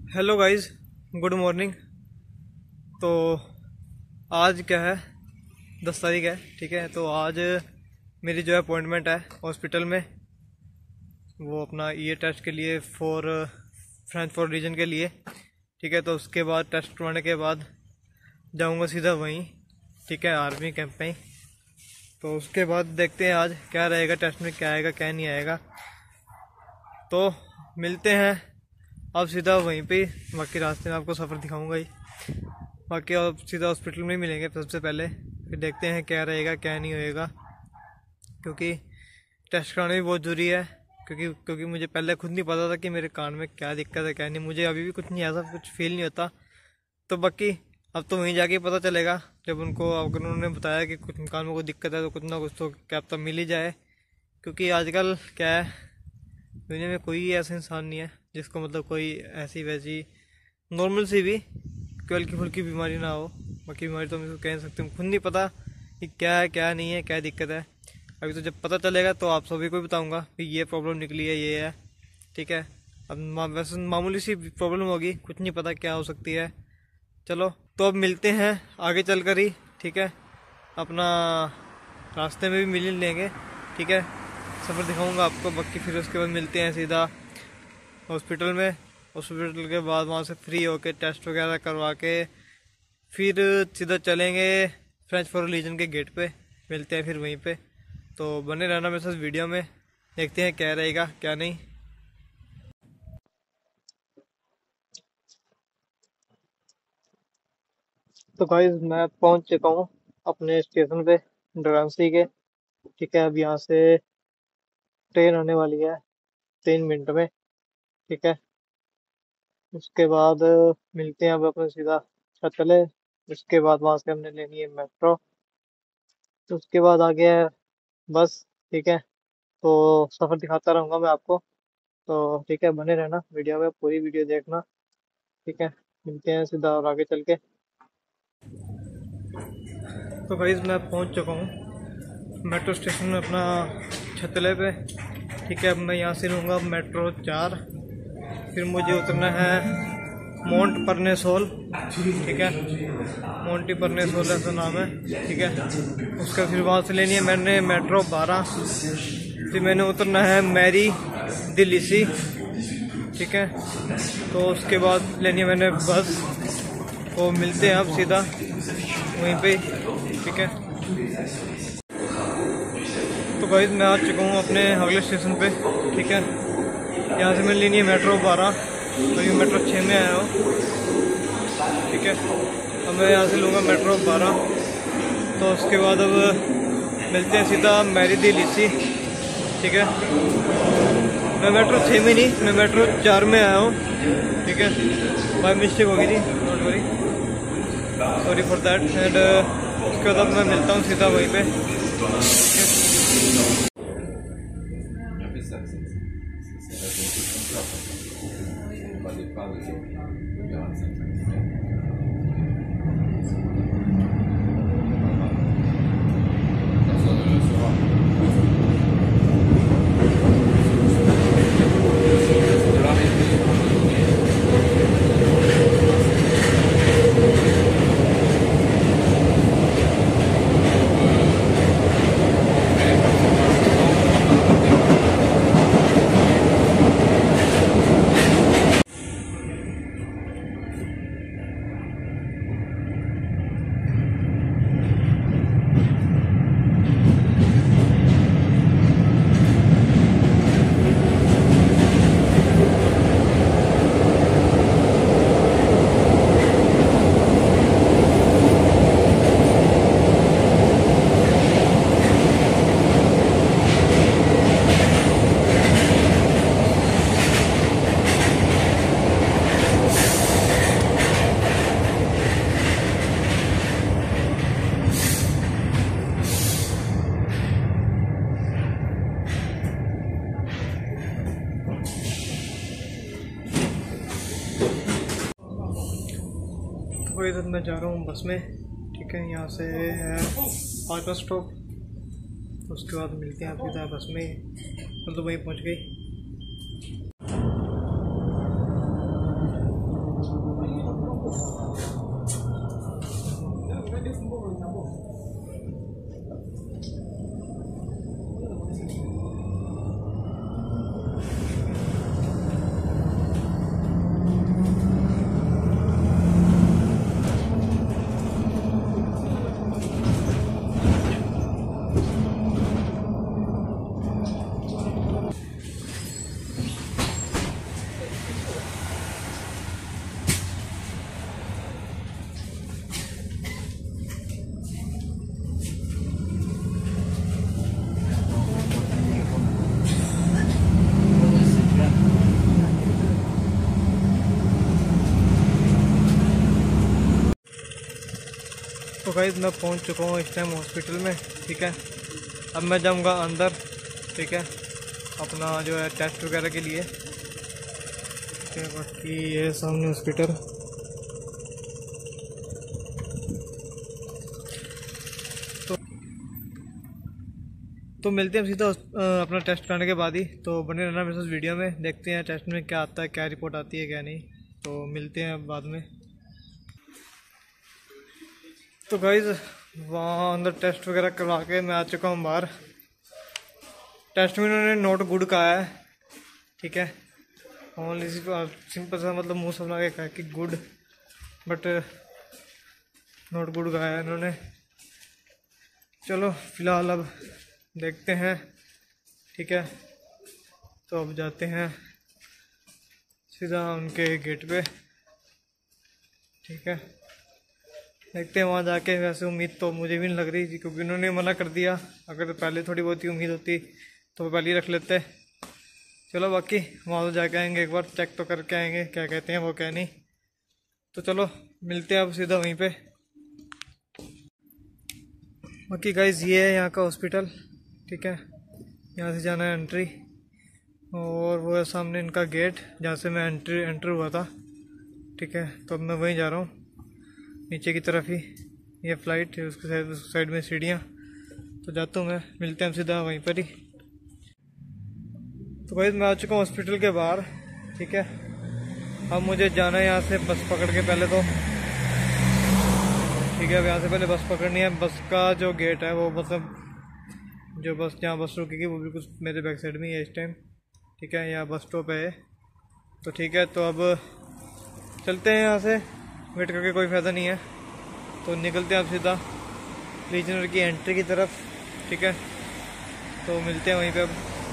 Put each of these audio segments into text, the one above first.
Hello guys, good morning. तो आज क्या है, 10 तारीख है। ठीक है, तो आज मेरी जो अपॉइंटमेंट है हॉस्पिटल में, वो अपना ईयर टेस्ट के लिए फ्रेंच फॉर रीजन के लिए। ठीक है, तो उसके बाद टेस्ट करवाने के बाद जाऊंगा सीधा वहीं, ठीक है, आर्मी कैंप में ही। तो उसके बाद देखते हैं आज क्या रहेगा, टेस्ट में क्या आएगा क्या नहीं आएगा। तो मिलते हैं अब सीधा वहीं पे। बाकी रास्ते में आपको सफ़र दिखाऊंगा ही। बाकी अब सीधा हॉस्पिटल में ही मिलेंगे सबसे पहले, फिर देखते हैं क्या रहेगा क्या नहीं होएगा। क्योंकि टेस्ट कराना भी बहुत ज़रूरी है, क्योंकि मुझे पहले खुद नहीं पता था कि मेरे कान में क्या दिक्कत है क्या नहीं। मुझे अभी भी कुछ नहीं, ऐसा कुछ फील नहीं होता। तो बाकी अब तो वहीं जाके पता चलेगा, जब अगर उन्होंने बताया कि कुछ कान में कोई दिक्कत है तो कुछ ना कुछ तो क्या पता मिल ही जाए। क्योंकि आजकल क्या है, दुनिया में कोई ऐसा इंसान नहीं है जिसको मतलब कोई ऐसी वैसी नॉर्मल सी भी कोई हल्की फुल्की बीमारी ना हो। बाकी बीमारी तो हम इसको कह नहीं सकते, खुद नहीं पता कि क्या है क्या नहीं है, क्या दिक्कत है। अभी तो जब पता चलेगा तो आप सभी को बताऊंगा कि ये प्रॉब्लम निकली है, ये है। ठीक है, अब वैसे मामूली सी प्रॉब्लम होगी, कुछ नहीं पता क्या हो सकती है। चलो तो अब मिलते हैं आगे चल कर ही। ठीक है, अपना रास्ते में भी मिल लेंगे। ठीक है, सफ़र दिखाऊंगा आपको। बाकी फिर उसके बाद मिलते हैं सीधा हॉस्पिटल में। हॉस्पिटल के बाद वहाँ से फ्री होके टेस्ट वगैरह करवा के फिर सीधा चलेंगे फ्रेंच फॉर रिलीजन के गेट पे। मिलते हैं फिर वहीं पे। तो बने रहना मेरे साथ वीडियो में, देखते हैं क्या रहेगा क्या नहीं। तो गाइस, मैं पहुंच चुका हूँ अपने स्टेशन पे, डरांसी के। ठीक है, अब यहाँ से ट्रेन आने वाली है 3 मिनट में। ठीक है, उसके बाद मिलते हैं अब अपने सीधा छतले। उसके बाद वहां से हमने लेनी है मेट्रो। तो उसके बाद आ गया है बस। ठीक है, तो सफ़र दिखाता रहूँगा मैं आपको। तो ठीक है, बने रहना वीडियो में, पूरी वीडियो देखना। ठीक है, मिलते हैं सीधा और आगे चल के। तो गाइस, मैं पहुंच चुका हूँ मेट्रो स्टेशन में अपना छतले पे। ठीक है, अब मैं यहाँ से लूँगा मेट्रो 4। फिर मुझे उतरना है मोंट परनेसोल। ठीक है, मोंटी परनेसोल ऐसा नाम है। ठीक है, उसका फिर वहाँ से लेनी है मैंने मेट्रो 12। फिर मैंने उतरना है मैरी दिल्ली। ठीक है, तो उसके बाद लेनी है मैंने बस। तो मिलते हैं अब सीधा वहीं पे। ठीक है, तो गाइस मैं आ चुका हूँ अपने अगले स्टेशन पे। ठीक है, यहाँ से मैंने लेनी है मेट्रो 12। तो ये मेट्रो 6 में आया हूँ। ठीक है, अब मैं यहाँ से लूँगा मेट्रो 12। तो उसके बाद अब मिलते हैं सीधा मैरी दिल्ली। ठीक है, मैं मेट्रो 6 में नहीं, मैं मेट्रो 4 में आया हूँ। ठीक है, बाय मिस्टेक हो गई थी, don't worry, sorry for that. And उसके बाद मैं मिलता हूँ सीधा वहीं पे। तो इधर मैं जा रहा हूँ बस में। ठीक है, यहाँ से है 5वां स्टॉप। उसके बाद मिलते हैं आप सीधा बस में, मतलब वहीं पहुँच गई। तो गाइस मैं पहुंच चुका हूँ इस टाइम हॉस्पिटल में, ठीक है। अब मैं जाऊंगा अंदर, ठीक है, अपना जो है टेस्ट वगैरह के लिए, ठीक है। बाकी ये सामने हॉस्पिटल, तो मिलते हैं सीधा अपना टेस्ट कराने के बाद ही। तो बने रहना मेरे साथ वीडियो में, देखते हैं टेस्ट में क्या आता है, क्या रिपोर्ट आती है क्या नहीं। तो मिलते हैं बाद में। तो गाइस वहाँ अंदर टेस्ट वगैरह करवा के मैं आ चुका हूँ बाहर। टेस्ट में उन्होंने नोट गुड कहा है, ठीक है। ओनली सिंपल सा मतलब मुँह से बना के कहा कि गुड, बट नोट गुड कहा है इन्होंने। चलो फिलहाल अब देखते हैं, ठीक है। तो अब जाते हैं सीधा उनके गेट पे, ठीक है। देखते हैं वहाँ जाके। वैसे उम्मीद तो मुझे भी नहीं लग रही थी, क्योंकि उन्होंने मना कर दिया। अगर पहले थोड़ी बहुत ही उम्मीद होती तो पहले ही रख लेते। चलो बाकी वहाँ तो जाके आएंगे, एक बार चेक तो करके आएंगे क्या कहते हैं वो क्या नहीं। तो चलो मिलते हैं अब सीधा वहीं पे। बाकी गाइस ये है यहाँ का हॉस्पिटल, ठीक है। यहाँ से जाना है एंट्री, और वो है सामने इनका गेट जहाँ से मैं एंटर हुआ था, ठीक है। तो अब मैं वहीं जा रहा हूँ, नीचे की तरफ ही। ये फ्लाइट है, उसके साइड में सीढ़ियाँ। तो जाता हूँ मैं, मिलते हैं सीधा वहीं पर ही। तो भाई मैं आ चुका हूँ हॉस्पिटल के बाहर, ठीक है। अब मुझे जाना है यहाँ से बस पकड़ के पहले तो, ठीक है। अब यहाँ से पहले बस पकड़नी है। बस का जो गेट है वो मतलब जो बस जहाँ बस रुकेगी वो भी कुछ मेरे बैक साइड में ही है इस टाइम, ठीक है। यहाँ बस स्टॉप है, तो ठीक है। तो अब चलते हैं यहाँ से, वेट करके कोई फ़ायदा नहीं है। तो निकलते हैं अब सीधा लीजनर की एंट्री की तरफ, ठीक है। तो मिलते हैं वहीं पे अब।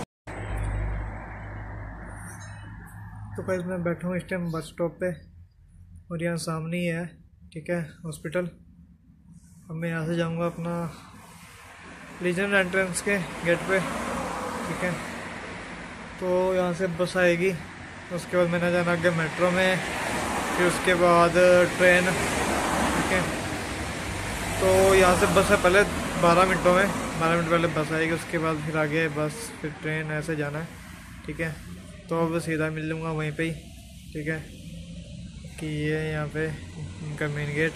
तो गाइस मैं बैठा हूँ इस टाइम बस स्टॉप पे, और यहाँ सामने ही है, ठीक है, हॉस्पिटल। अब मैं यहाँ से जाऊँगा अपना लीजनर एंट्रेंस के गेट पे, ठीक है। तो यहाँ से बस आएगी, उसके बाद मैंने जाना आगे मेट्रो में, फिर उसके बाद ट्रेन, ठीक है। तो यहाँ से बस है पहले 12 मिनटों में, 12 मिनट पहले बस आएगी, उसके बाद फिर आगे बस, फिर ट्रेन, ऐसे जाना है, ठीक है। तो अब सीधा मिल लूँगा वहीं पे ही, ठीक है। कि ये यहाँ पे इनका मेन गेट।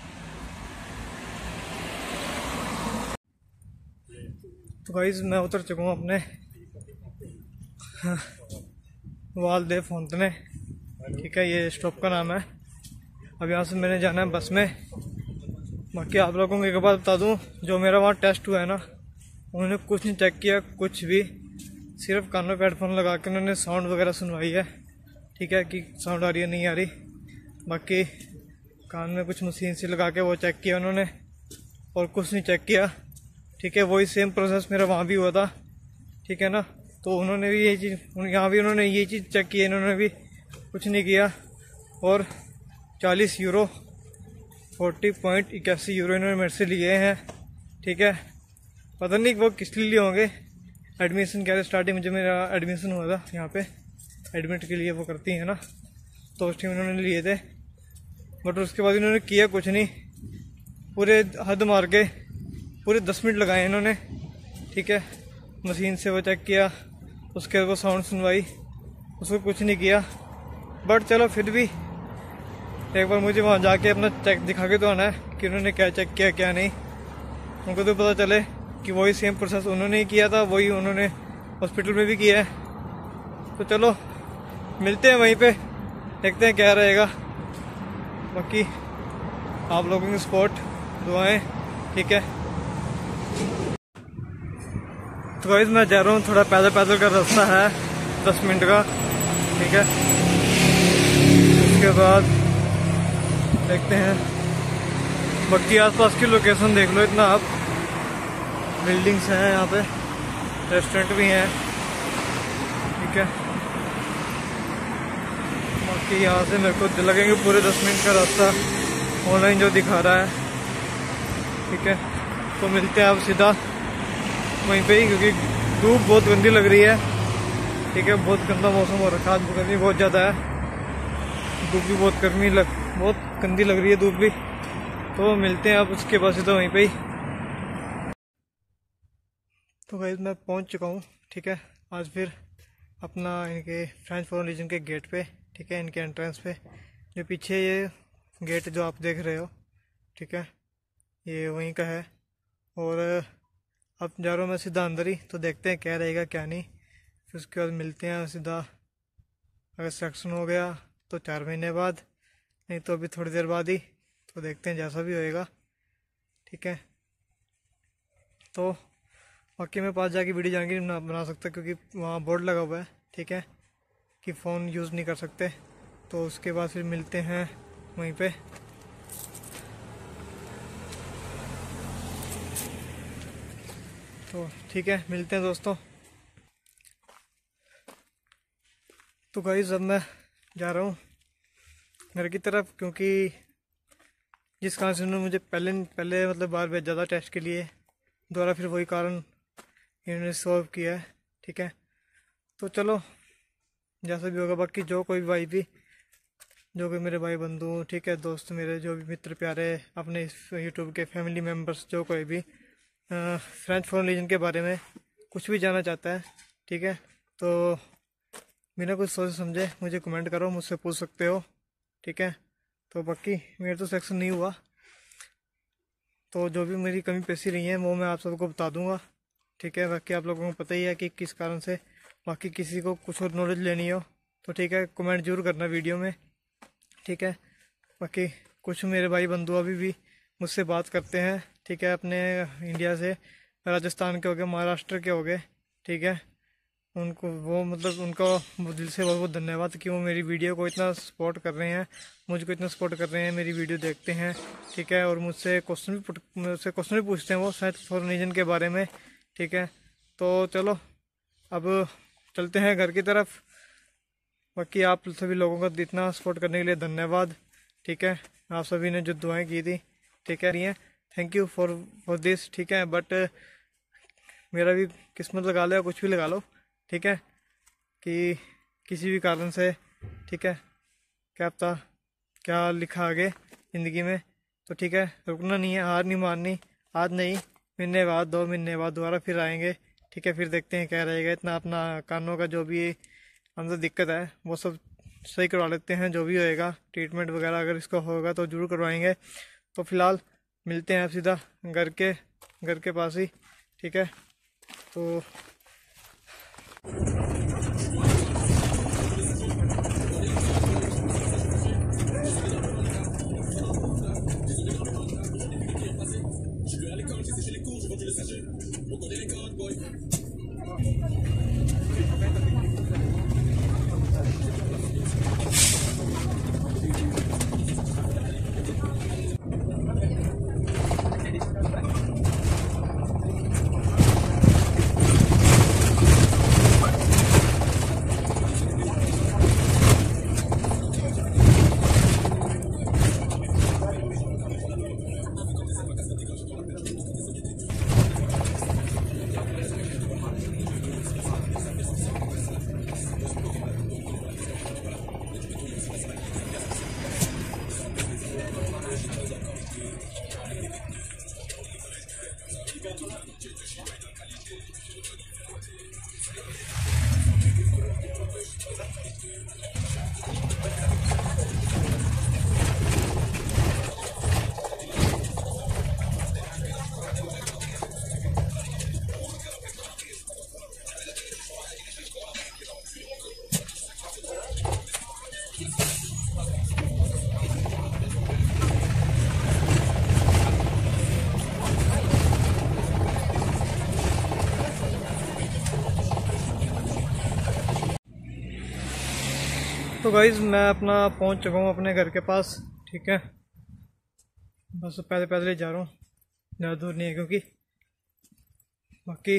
तो गाइस मैं उतर चुका हूँ अपने वालदेव फोंतने, ठीक है। ये स्टॉप का नाम है। अब यहाँ से मैंने जाना है बस में। बाकी आप लोगों को एक बात बता दूँ, जो मेरा वहाँ टेस्ट हुआ है ना, उन्होंने कुछ नहीं चेक किया, कुछ भी। सिर्फ कानों पे हेडफोन लगा के उन्होंने साउंड वगैरह सुनवाई है, ठीक है, कि साउंड आ रही है नहीं आ रही। बाकी कान में कुछ मशीन से लगा के वो चेक किया उन्होंने, और कुछ नहीं चेक किया, ठीक है। वही सेम प्रोसेस मेरा वहाँ भी हुआ था, ठीक है ना। तो उन्होंने भी यही चीज़, यहाँ भी उन्होंने ये चीज़ चेक की, इन्होंने भी कुछ नहीं किया। और 40 यूरो 40.81 यूरो इन्होंने मेरे से लिए हैं, ठीक है। पता नहीं वो किस लिए होंगे। एडमिशन कह रहे, स्टार्टिंग में जब मेरा एडमिशन हुआ था यहाँ पे एडमिट के लिए वो करती है ना, तो उस टाइम उन्होंने लिए थे। बट उसके बाद इन्होंने किया कुछ नहीं, पूरे हद मार के पूरे 10 मिनट लगाए इन्होंने, ठीक है। मशीन से वो चेक किया, उसके बाद वो साउंड सुनवाई, उसको कुछ नहीं किया। बट चलो फिर भी एक बार मुझे वहाँ जाके अपना चेक दिखा के तो आना है कि उन्होंने क्या चेक किया क्या नहीं। उनको तो पता चले कि वही सेम प्रोसेस उन्होंने ही किया था, वही उन्होंने हॉस्पिटल में भी किया है। तो चलो मिलते हैं वहीं पे, देखते हैं क्या रहेगा। बाकी आप लोगों की सपोर्ट, दुआएं, ठीक है। तो गाइस मैं जा रहा हूँ, थोड़ा पैदल पैदल का रास्ता है 10 मिनट का, ठीक है। उसके बाद देखते हैं। बाकी आसपास की लोकेशन देख लो, इतना आप बिल्डिंग्स हैं यहाँ पे, रेस्टोरेंट भी हैं, ठीक है। बाकी यहाँ से मेरे को लगेंगे पूरे 10 मिनट का रास्ता, ऑनलाइन जो दिखा रहा है, ठीक है। तो मिलते हैं अब सीधा वहीं पे ही, क्योंकि धूप बहुत गंदी लग रही है, ठीक है। बहुत गंदा मौसम हो रखा है, गर्मी बहुत ज़्यादा है, धूप भी बहुत बहुत गंदी लग रही है धूप भी। तो मिलते हैं अब उसके पास तो वहीं पे ही। तो गाइस मैं पहुंच चुका हूँ, ठीक है। आज फिर अपना इनके फ्रेंच फॉरेन लीजन के गेट पे, ठीक है, इनके एंट्रेंस पे जो पीछे ये गेट जो आप देख रहे हो, ठीक है, ये वहीं का है। और अब जा रहा हूँ मैं सीधा अंदर ही, तो देखते हैं क्या रहेगा क्या नहीं। फिर उसके बाद मिलते हैं सीधा। अगर सिलेक्शन हो गया तो 4 महीने बाद, नहीं तो अभी थोड़ी देर बाद ही, तो देखते हैं जैसा भी होएगा, ठीक है। तो बाकी मैं पास जाके वीडियो जानकारी ना बना सकता क्योंकि वहाँ बोर्ड लगा हुआ है, ठीक है, कि फ़ोन यूज़ नहीं कर सकते। तो उसके बाद फिर मिलते हैं वहीं पे। तो ठीक है, मिलते हैं दोस्तों। तो गाइस अब मैं जा रहा हूँ घर की तरफ, क्योंकि जिस कारण से उन्होंने मुझे पहले मतलब बार भेजा था टेस्ट के लिए, दोबारा फिर वही कारण इन्होंने सॉल्व किया है, ठीक है। तो चलो जैसा भी होगा, बाकी जो कोई भाई भी, जो भी मेरे भाई बंधु, ठीक है, दोस्त मेरे, जो भी मित्र प्यारे, अपने इस यूट्यूब के फैमिली मेम्बर्स, जो कोई भी फ्रेंच फॉरेन लीजन के बारे में कुछ भी जानना चाहता है, ठीक है, तो बिना कुछ सोच समझे मुझे कमेंट करो, मुझसे पूछ सकते हो, ठीक है। तो बाकी मेरे तो सिलेक्शन नहीं हुआ, तो जो भी मेरी कमी पेशी रही है वो मैं आप सबको बता दूंगा, ठीक है। बाकी आप लोगों को पता ही है कि किस कारण से। बाकी किसी को कुछ और नॉलेज लेनी हो तो ठीक है, कमेंट जरूर करना वीडियो में, ठीक है। बाकी कुछ मेरे भाई बंधु अभी भी मुझसे बात करते हैं, ठीक है, अपने इंडिया से, राजस्थान के हो गए, महाराष्ट्र के हो गए, ठीक है। उनको वो मतलब उनका दिल से बहुत बहुत धन्यवाद कि वो मेरी वीडियो को इतना सपोर्ट कर रहे हैं, मुझको इतना सपोर्ट कर रहे हैं, मेरी वीडियो देखते हैं, ठीक है। और मुझसे क्वेश्चन भी पूछते हैं वो फ्रेंच फॉरेन लीजन के बारे में, ठीक है। तो चलो अब चलते हैं घर की तरफ। बाकी आप सभी लोगों का इतना सपोर्ट करने के लिए धन्यवाद, ठीक है। आप सभी ने जो दुआएं की थी, ठीक है, थैंक यू फॉर दिस, ठीक है। बट मेरा भी किस्मत लगा लो या कुछ भी लगा लो, ठीक है, कि किसी भी कारण से, ठीक है, क्या पता क्या लिखा आगे ज़िंदगी में। तो ठीक है, रुकना नहीं है, हार नहीं मारनी। आज नहीं, महीने बाद, 2 महीने बाद दोबारा फिर आएंगे, ठीक है। फिर देखते हैं क्या रहेगा। इतना अपना कानों का जो भी अंदर दिक्कत है वो सब सही करवा लेते हैं, जो भी होएगा ट्रीटमेंट वगैरह अगर इसका होगा तो ज़रूर करवाएंगे। तो फिलहाल मिलते हैं आप सीधा घर के पास ही, ठीक है। तो गाइज मैं अपना पहुंच चुका हूँ अपने घर के पास, ठीक है। बस पैदल पैदल ही जा रहा हूँ, ज़्यादा दूर नहीं है क्योंकि। बाकी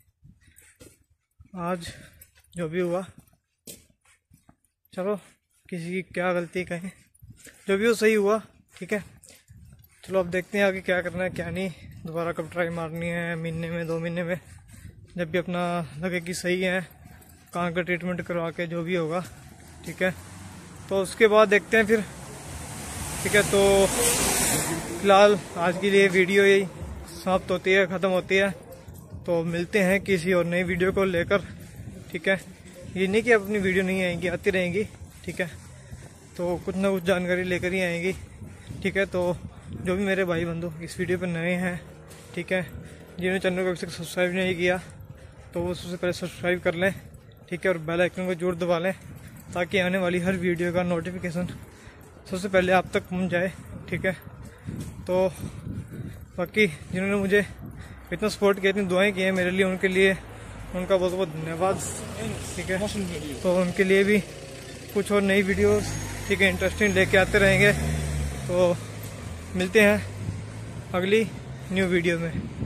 आज जो भी हुआ, चलो किसी की क्या गलती कहें, जो भी हो सही हुआ, ठीक है। चलो अब देखते हैं आगे क्या करना है क्या नहीं, दोबारा कब ट्राई मारनी है, महीने में 2 महीने में, जब भी अपना लगे कि सही है, कान का ट्रीटमेंट करवा के जो भी होगा, ठीक है। तो उसके बाद देखते हैं फिर, ठीक है। तो फिलहाल आज के लिए वीडियो यही समाप्त होती है, ख़त्म होती है। तो मिलते हैं किसी और नई वीडियो को लेकर, ठीक है। ये नहीं कि अपनी वीडियो नहीं आएंगी, आती रहेंगी, ठीक है। तो कुछ ना कुछ जानकारी लेकर ही आएंगी, ठीक है। तो जो भी मेरे भाई बंधु इस वीडियो पर नए हैं, ठीक है, जिन्होंने चैनल को अभी तक सब्सक्राइब नहीं किया तो वो सबसे पहले सब्सक्राइब कर लें, ठीक है। और बेल आइकन को जरूर दबा लें ताकि आने वाली हर वीडियो का नोटिफिकेशन सबसे पहले आप तक पहुंच जाए, ठीक है। तो बाकी जिन्होंने मुझे इतना सपोर्ट किया, इतनी दुआएं की हैं मेरे लिए, उनके लिए उनका बहुत बहुत धन्यवाद, ठीक है। तो उनके लिए भी कुछ और नई वीडियोस, ठीक है, इंटरेस्टिंग लेके आते रहेंगे। तो मिलते हैं अगली न्यू वीडियो में।